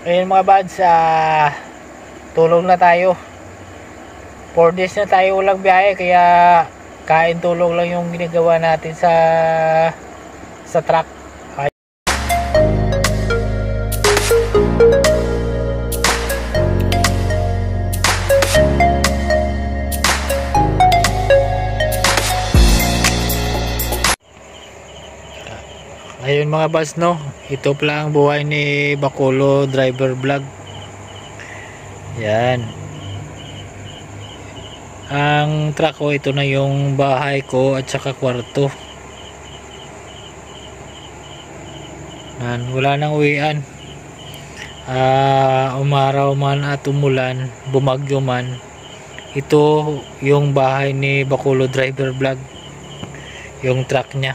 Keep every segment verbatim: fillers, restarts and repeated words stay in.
Ayun mga buds, ah, tulog na tayo. four days na tayo walang biyahe, kaya kain tulog lang yung ginagawa natin sa sa truck. Ay Ayun mga buds, no, ito pala ang buhay ni Bacolod Driver Vlog. Yan. Ang truck ko, ito na yung bahay ko at saka kwarto. Yan, wala nang uwian. Uh, umaraw man at umulan, bumagyo man, ito yung bahay ni Bacolod Driver Vlog, yung truck niya.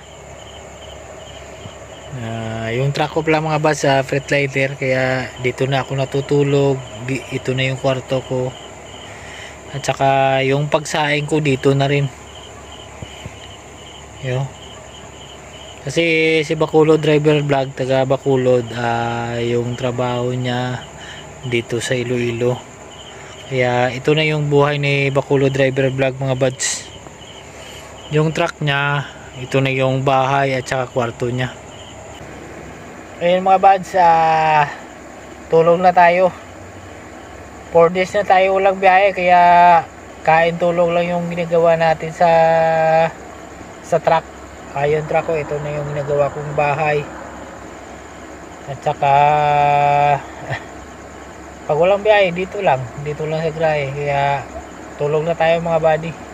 Uh, yung truck ko pala mga bus sa uh, freight lighter, kaya dito na ako natutulog. Ito na yung kwarto ko, at saka yung pagsaing ko dito na rin. Yo. Kasi si Bacolod Driver Vlog, taga Bacolod, uh, yung trabaho niya dito sa Iloilo, kaya ito na yung buhay ni Bacolod Driver Vlog mga buds. Yung truck niya, ito na yung bahay at saka kwarto niya. Ayun mga buds, ah, tulog na tayo. four days na tayo walang biyahe, kaya kain tulog lang yung ginagawa natin sa sa truck. Ayun, truck ko, ito na yung ginagawa kong bahay. At saka pag walang biyahe, dito lang dito lang sa grahe, kaya tulog na tayo mga buddy.